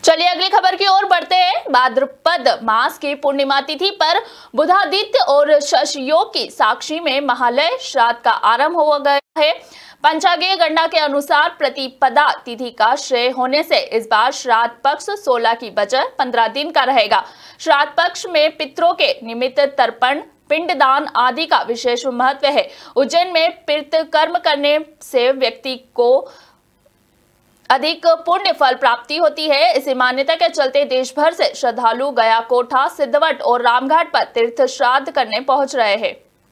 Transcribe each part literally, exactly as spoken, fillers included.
चलिए अगली खबर की ओर बढ़ते हैं। भाद्रपद मास की पूर्णिमा तिथि पर बुधादित्य और शश योग की साक्षी में महालय श्राद्ध का आरंभ हो गया है। पंचांगीय गणना के अनुसार प्रतिपदा तिथि का श्रेय होने से इस बार श्राद्ध पक्ष सोलह की बजाय पंद्रह दिन का रहेगा। श्राद्ध पक्ष में पितरों के निमित्त तर्पण, पिंडदान आदि का विशेष महत्व है। उज्जैन में पितृ कर्म करने से व्यक्ति को अधिक पुण्य फल प्राप्ति होती है। इसी मान्यता के चलते देश भर से श्रद्धालु गया कोठा, सिद्धवट और रामघाट पर तीर्थ श्राद्ध करने पहुंच रहे हैं।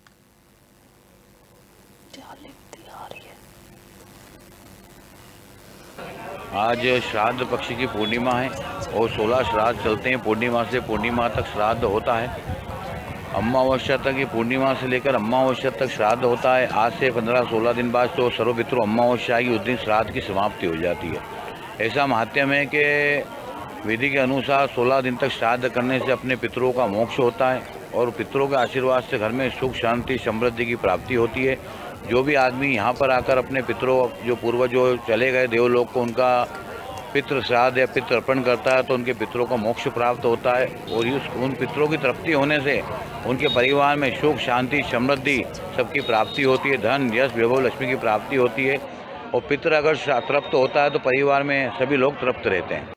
आज श्राद्ध पक्ष की पूर्णिमा है और सोलह श्राद्ध चलते हैं। पूर्णिमा से पूर्णिमा तक श्राद्ध होता है। अमावस्या तक ये पूर्णिमा से लेकर अमावस्या तक श्राद्ध होता है। आज से पंद्रह सोलह दिन बाद तो सर्वपितृ अमावस्या की उस दिन श्राद्ध की समाप्ति हो जाती है। ऐसा महात्म्य है कि विधि के अनुसार सोलह दिन तक श्राद्ध करने से अपने पितरों का मोक्ष होता है और पितरों के आशीर्वाद से घर में सुख, शांति, समृद्धि की प्राप्ति होती है। जो भी आदमी यहाँ पर आकर अपने पितरों, जो पूर्वज जो चले गए देवलोक को, उनका पितृ श्राद्ध या पितृ अर्पण करता है तो उनके पितरों को मोक्ष प्राप्त होता है और उस उन पितरों की तृप्ति होने से उनके परिवार में सुख, शांति, समृद्धि सबकी प्राप्ति होती है। धन, यश, वैभव, लक्ष्मी की प्राप्ति होती है और पितृ अगर तृप्त होता है तो परिवार में सभी लोग तृप्त रहते हैं।